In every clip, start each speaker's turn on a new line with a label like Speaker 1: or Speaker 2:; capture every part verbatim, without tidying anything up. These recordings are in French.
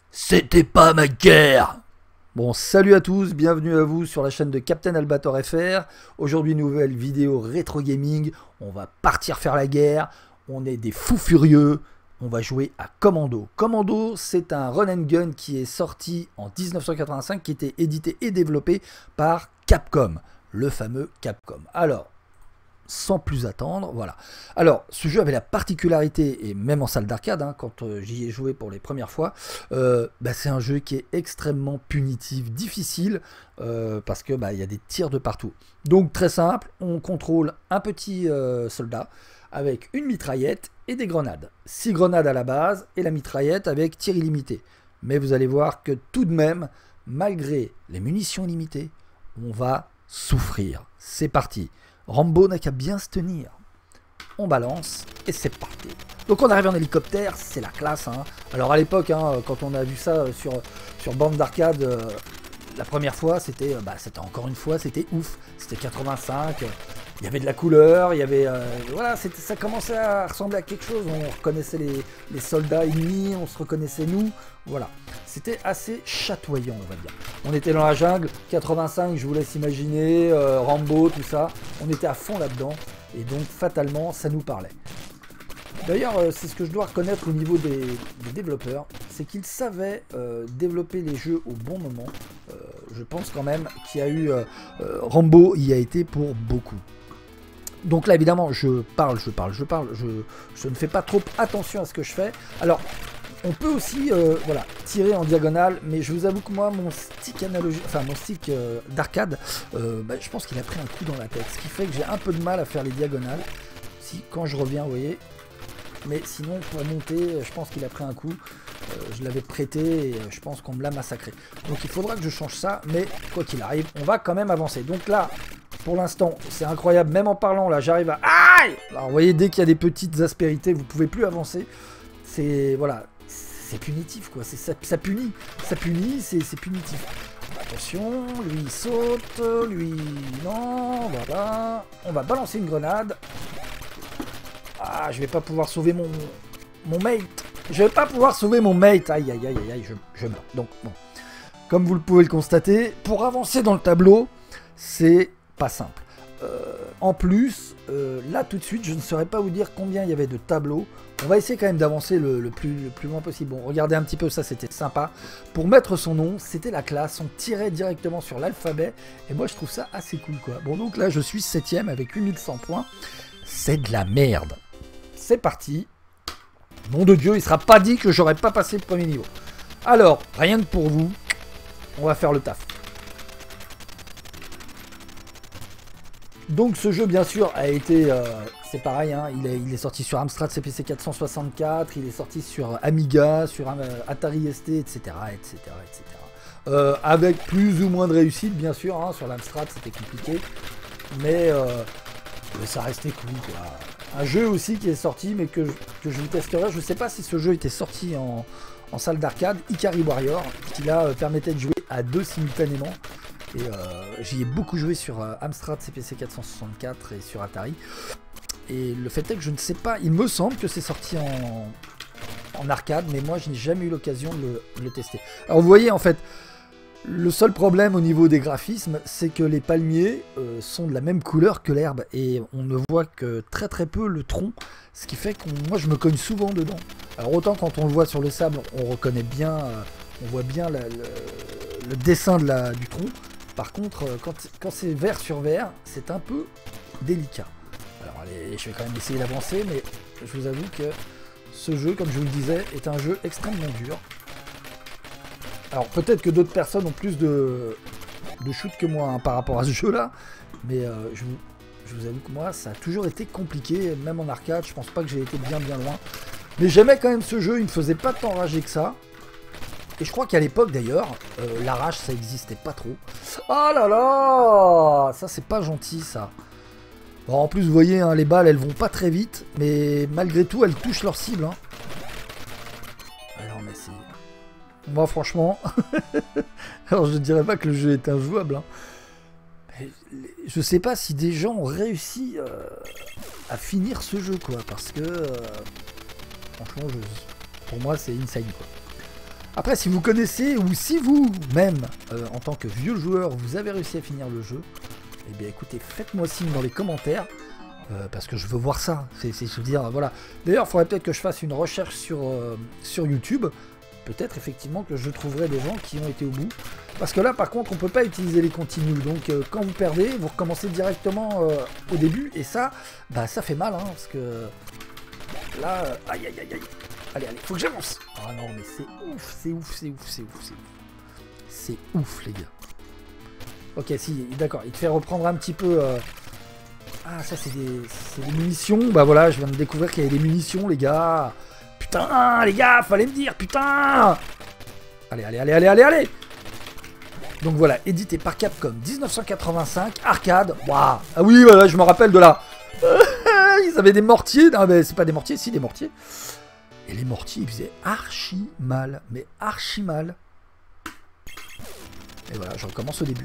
Speaker 1: C'était pas ma guerre. Bon, salut à tous, bienvenue à vous sur la chaîne de Captain Albator F R. Aujourd'hui, nouvelle vidéo rétro gaming. On va partir faire la guerre. On est des fous furieux. On va jouer à Commando. Commando, c'est un run and gun qui est sorti en mille neuf cent quatre-vingt-cinq, qui était édité et développé par Capcom, le fameux Capcom. Alors, sans plus attendre, voilà. Alors, ce jeu avait la particularité, et même en salle d'arcade, hein, quand euh, j'y ai joué pour les premières fois, euh, bah, c'est un jeu qui est extrêmement punitif, difficile, euh, parce que bah, y a des tirs de partout. Donc, très simple, on contrôle un petit euh, soldat avec une mitraillette et des grenades. six grenades à la base, et la mitraillette avec tir illimité. Mais vous allez voir que tout de même, malgré les munitions illimitées, on va souffrir. C'est parti. Rambo n'a qu'à bien se tenir. On balance et c'est parti. Donc on arrive en hélicoptère, c'est la classe. Hein. Alors à l'époque, hein, quand on a vu ça sur, sur bande d'arcade, euh, la première fois, c'était bah, c'était encore une fois, c'était ouf. C'était quatre-vingt-cinq, il y avait de la couleur, il y avait... Euh, voilà, ça commençait à ressembler à quelque chose. On reconnaissait les, les soldats ennemis, on se reconnaissait nous. Voilà, c'était assez chatoyant, on va dire. On était dans la jungle, quatre-vingt-cinq, je vous laisse imaginer, euh, Rambo, tout ça. On était à fond là-dedans, et donc fatalement, ça nous parlait. D'ailleurs, euh, c'est ce que je dois reconnaître au niveau des, des développeurs, c'est qu'ils savaient euh, développer les jeux au bon moment. Euh, je pense quand même qu'il y a eu... Euh, euh, Rambo y a été pour beaucoup. Donc là, évidemment, je parle, je parle, je parle, je, je ne fais pas trop attention à ce que je fais. Alors... On peut aussi euh, voilà, tirer en diagonale, mais je vous avoue que moi, mon stick analogique, enfin mon stick euh, d'arcade, euh, bah, je pense qu'il a pris un coup dans la tête, ce qui fait que j'ai un peu de mal à faire les diagonales. Si quand je reviens, vous voyez, mais sinon pour monter, je pense qu'il a pris un coup. Euh, je l'avais prêté et euh, je pense qu'on me l'a massacré. Donc il faudra que je change ça, mais quoi qu'il arrive, on va quand même avancer. Donc là, pour l'instant, c'est incroyable, même en parlant, là, j'arrive à... Aïe! Alors vous voyez, dès qu'il y a des petites aspérités, vous pouvez plus avancer. C'est... Voilà. C'est punitif quoi, ça, ça punit, ça punit, c'est punitif. Attention, lui il saute, lui non, voilà. On va balancer une grenade. Ah, je vais pas pouvoir sauver mon, mon mate. Je vais pas pouvoir sauver mon mate. Aïe, aïe, aïe, aïe, aïe, je, je meurs. Donc, bon. Comme vous le pouvez le constater, pour avancer dans le tableau, c'est pas simple. Euh, en plus, euh, là tout de suite, je ne saurais pas vous dire combien il y avait de tableaux. On va essayer quand même d'avancer le, le, plus, le plus loin possible. Bon, regardez un petit peu, ça c'était sympa. Pour mettre son nom, c'était la classe. On tirait directement sur l'alphabet. Et moi, je trouve ça assez cool, quoi. Bon, donc là, je suis septième avec huit mille cent points. C'est de la merde. C'est parti. Nom de Dieu, il ne sera pas dit que j'aurais pas passé le premier niveau. Alors, rien que pour vous, on va faire le taf. Donc ce jeu bien sûr a été, euh, c'est pareil, hein, il, est, il est sorti sur Amstrad C P C quatre cent soixante-quatre, il est sorti sur Amiga, sur euh, Atari S T, et cetera, et cetera, et cetera. Euh, avec plus ou moins de réussite bien sûr, hein, sur l'Amstrad c'était compliqué, mais, euh, mais ça restait cool quoi. Un jeu aussi qui est sorti mais que, que je vous testerai, je ne sais pas si ce jeu était sorti en, en salle d'arcade, Ikari Warrior, qui là euh, permettait de jouer à deux simultanément. Et euh, j'y ai beaucoup joué sur euh, Amstrad C P C quatre cent soixante-quatre et sur Atari. Et le fait est que je ne sais pas, il me semble que c'est sorti en, en arcade, mais moi je n'ai jamais eu l'occasion de le, de le tester. Alors vous voyez en fait, le seul problème au niveau des graphismes, c'est que les palmiers euh, sont de la même couleur que l'herbe. Et on ne voit que très très peu le tronc, ce qui fait que moi je me cogne souvent dedans. Alors autant quand on le voit sur le sable, on reconnaît bien, euh, on voit bien la, le, le dessin de la, du tronc. Par contre, quand, quand c'est vert sur vert, c'est un peu délicat. Alors allez, je vais quand même essayer d'avancer, mais je vous avoue que ce jeu, comme je vous le disais, est un jeu extrêmement dur. Alors peut-être que d'autres personnes ont plus de, de shoot que moi hein, par rapport à ce jeu-là, mais euh, je, vous, je vous avoue que moi, ça a toujours été compliqué, même en arcade, je pense pas que j'ai été bien bien loin. Mais j'aimais quand même ce jeu, il me faisait pas tant rager que ça. Et je crois qu'à l'époque d'ailleurs, euh, la rage ça existait pas trop. Oh là là, ça c'est pas gentil ça. Bon, en plus vous voyez, hein, les balles elles vont pas très vite, mais malgré tout elles touchent leur cible. Hein. Alors mais c'est... Moi franchement, alors je dirais pas que le jeu est injouable. Hein. Mais, je sais pas si des gens ont réussi euh, à finir ce jeu quoi, parce que euh, franchement je... pour moi c'est insane quoi. Après, si vous connaissez, ou si vous, même, euh, en tant que vieux joueur, vous avez réussi à finir le jeu, eh bien écoutez, faites-moi signe dans les commentaires, euh, parce que je veux voir ça. C'est, c'est, je veux dire, voilà. D'ailleurs, il faudrait peut-être que je fasse une recherche sur, euh, sur YouTube. Peut-être effectivement que je trouverai des gens qui ont été au bout. Parce que là, par contre, on peut pas utiliser les continues. Donc, euh, quand vous perdez, vous recommencez directement euh, au début. Et ça, bah, ça fait mal, hein, parce que là, euh, aïe, aïe, aïe, aïe. Allez, allez, faut que j'avance. Ah non, mais c'est ouf, c'est ouf, c'est ouf, c'est ouf, c'est ouf. C'est ouf, les gars. Ok, si, d'accord, il te fait reprendre un petit peu... Euh... Ah, ça, c'est des, c'est des munitions. Bah voilà, je viens de découvrir qu'il y avait des munitions, les gars. Putain, les gars, fallait me dire, putain. Allez, allez, allez, allez, allez, allez. Donc voilà, édité par Capcom, dix-neuf cent quatre-vingt-cinq, arcade. Waouh. Ah oui, voilà, je me rappelle de là. Ils avaient des mortiers. Non, mais c'est pas des mortiers, si, des mortiers. Et les mortiers, ils faisaient archi mal. Mais archi mal. Et voilà, je recommence au début.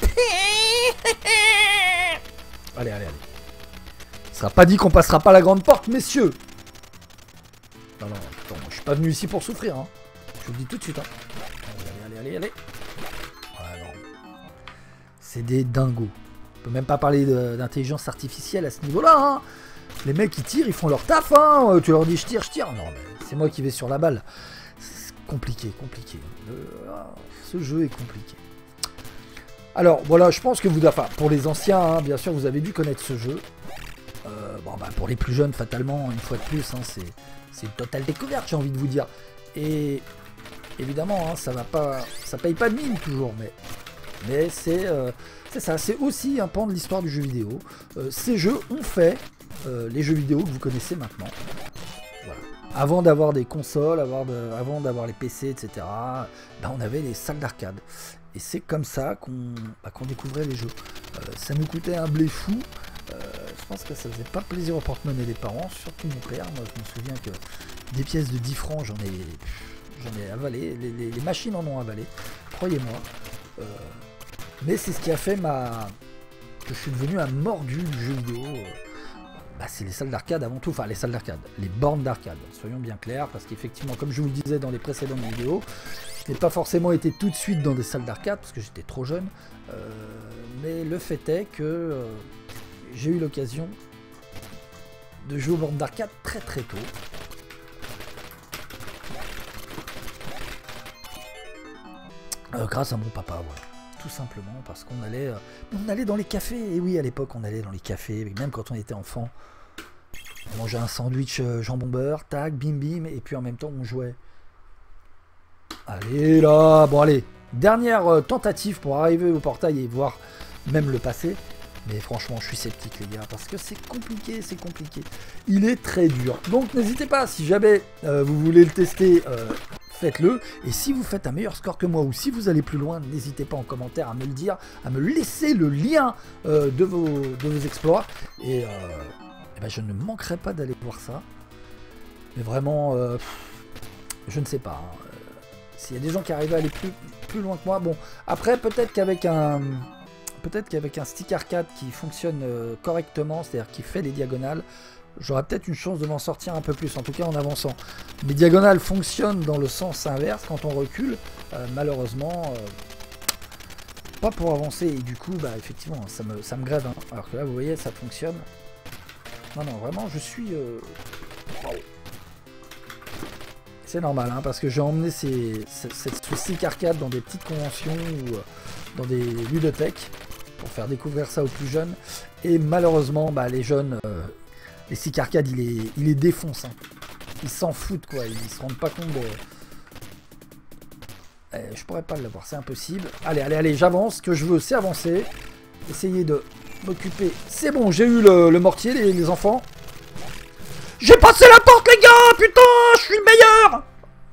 Speaker 1: Allez, allez, allez. Il sera pas dit qu'on passera pas la grande porte, messieurs. Non, non, attends, je suis pas venu ici pour souffrir. Hein. Je vous le dis tout de suite. Hein. Allez, allez, allez, allez. Ah, non. C'est des dingos. On peut même pas parler d'intelligence artificielle à ce niveau-là. Hein. Les mecs, ils tirent, ils font leur taf. Hein. Tu leur dis, je tire, je tire. Non, mais c'est moi qui vais sur la balle. C'est compliqué, compliqué. Le... Ce jeu est compliqué. Alors, voilà, je pense que vous... Enfin, pour les anciens, hein, bien sûr, vous avez dû connaître ce jeu. Euh, bon, bah, pour les plus jeunes, fatalement, une fois de plus, hein, c'est... C'est une totale découverte, j'ai envie de vous dire. Et évidemment, hein, ça va pas, ça paye pas de mine toujours, mais, mais c'est euh, ça, c'est aussi un pan de l'histoire du jeu vidéo. Euh, ces jeux ont fait euh, les jeux vidéo que vous connaissez maintenant. Voilà. Avant d'avoir des consoles, avoir de, avant d'avoir les P C, et cetera, ben, on avait les salles d'arcade. Et c'est comme ça qu'on bah, qu'on découvrait les jeux. Euh, ça nous coûtait un blé fou. Euh, je pense que ça faisait pas plaisir au porte-monnaie des parents, surtout mon père. Moi, je me souviens que des pièces de dix francs, j'en ai, j'en ai avalé. Les, les, les machines en ont avalé, croyez-moi. Euh, mais c'est ce qui a fait ma... que je suis devenu un mordu du jeu vidéo. Bah, c'est les salles d'arcade avant tout, enfin les salles d'arcade, les bornes d'arcade, soyons bien clairs, parce qu'effectivement, comme je vous le disais dans les précédentes vidéos, je n'ai pas forcément été tout de suite dans des salles d'arcade, parce que j'étais trop jeune, euh, mais le fait est que euh, j'ai eu l'occasion de jouer aux bornes d'arcade très très tôt. Euh, grâce à mon papa, voilà. Tout simplement parce qu'on allait, euh, on allait dans les cafés. Et oui, à l'époque, on allait dans les cafés, même quand on était enfant. On mangeait un sandwich euh, jambon beurre, tac, bim bim, et puis en même temps, on jouait. Allez là, bon allez, dernière euh, tentative pour arriver au portail et voir même le passer. Mais franchement, je suis sceptique, les gars, parce que c'est compliqué, c'est compliqué. Il est très dur. Donc, n'hésitez pas, si jamais euh, vous voulez le tester, euh, faites-le. Et si vous faites un meilleur score que moi, ou si vous allez plus loin, n'hésitez pas en commentaire à me le dire, à me laisser le lien euh, de, vos, de vos exploits. Et, euh, et ben, je ne manquerai pas d'aller voir ça. Mais vraiment, euh, je ne sais pas. Hein. S'il y a des gens qui arrivent à aller plus, plus loin que moi, bon, après, peut-être qu'avec un... Peut-être qu'avec un stick arcade qui fonctionne euh, correctement, c'est-à-dire qui fait les diagonales, j'aurais peut-être une chance de m'en sortir un peu plus, en tout cas en avançant. Les diagonales fonctionnent dans le sens inverse quand on recule, euh, malheureusement, euh, pas pour avancer, et du coup, bah effectivement, ça me, ça me grève. Hein. Alors que là, vous voyez, ça fonctionne. Non, non, vraiment, je suis... Euh... Wow. C'est normal, hein, parce que j'ai emmené ces, ces, ce stick arcade dans des petites conventions ou euh, dans des ludothèques, pour faire découvrir ça aux plus jeunes, et malheureusement bah, les jeunes, euh, les stick arcade ils les, ils les défoncent, hein. Ils s'en foutent quoi, ils se rendent pas compte de... Eh, je pourrais pas l'avoir, c'est impossible. Allez, allez, allez, j'avance, ce que je veux c'est avancer, essayer de m'occuper, c'est bon, j'ai eu le, le mortier les, les enfants. J'ai passé la porte les gars, putain, je suis le meilleur.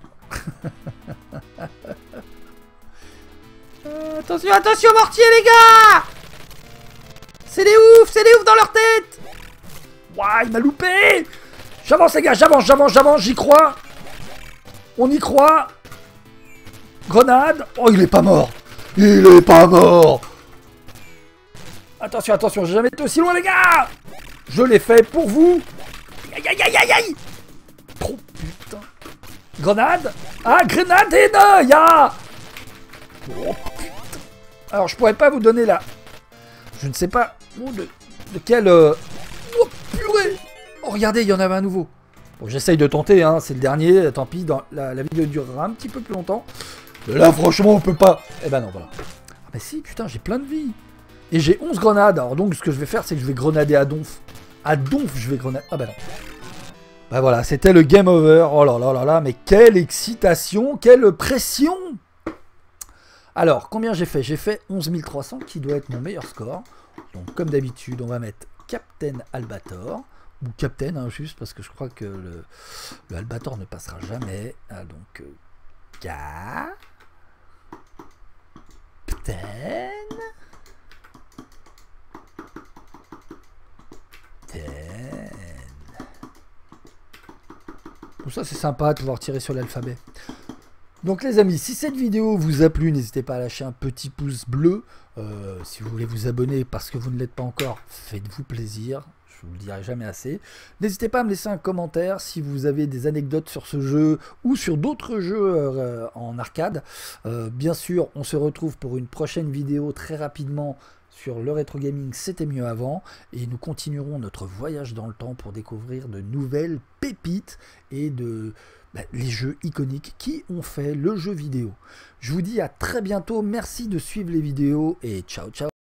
Speaker 1: euh, Attention, attention mortier les gars. C'est des oufs, c'est des oufs dans leur tête. Ouah, il m'a loupé. J'avance les gars, j'avance, j'avance, j'avance, j'y crois. On y croit. Grenade. Oh, il est pas mort. Il est pas mort. Attention, attention, j'ai jamais été aussi loin les gars. Je l'ai fait pour vous. Aïe aïe aïe aïe aïe. Oh putain. Grenade. Ah, grenade, ya. Oh, putain. Alors, je pourrais pas vous donner la... Je ne sais pas oh, de, de quel... Euh... Oh, purée. Oh, regardez, il y en avait un nouveau. Bon, j'essaye de tenter, hein, c'est le dernier. Tant pis, dans la, la vidéo durera un petit peu plus longtemps. Mais là, franchement, on peut pas. Eh ben non, voilà. Ah, mais si, putain, j'ai plein de vie. Et j'ai onze grenades. Alors donc, ce que je vais faire, c'est que je vais grenader à donf. À donf, je vais grenader... Ah bah non. Bah voilà, c'était le game over. Oh là là là là, mais quelle excitation, quelle pression. Alors, combien j'ai fait? J'ai fait onze mille trois cents, qui doit être mon meilleur score. Donc, comme d'habitude, on va mettre Captain Albator. Ou Captain, hein, juste, parce que je crois que le, le Albator ne passera jamais. Ah, donc, euh, Captain... Tout ça, c'est sympa de pouvoir tirer sur l'alphabet. Donc les amis, si cette vidéo vous a plu, n'hésitez pas à lâcher un petit pouce bleu. Euh, si vous voulez vous abonner parce que vous ne l'êtes pas encore, faites-vous plaisir. Je vous le dirai jamais assez. N'hésitez pas à me laisser un commentaire si vous avez des anecdotes sur ce jeu ou sur d'autres jeux euh, en arcade. Euh, bien sûr, on se retrouve pour une prochaine vidéo très rapidement sur le rétro gaming, c'était mieux avant, et nous continuerons notre voyage dans le temps pour découvrir de nouvelles pépites et de bah, les jeux iconiques qui ont fait le jeu vidéo. Je vous dis à très bientôt, merci de suivre les vidéos et ciao ciao.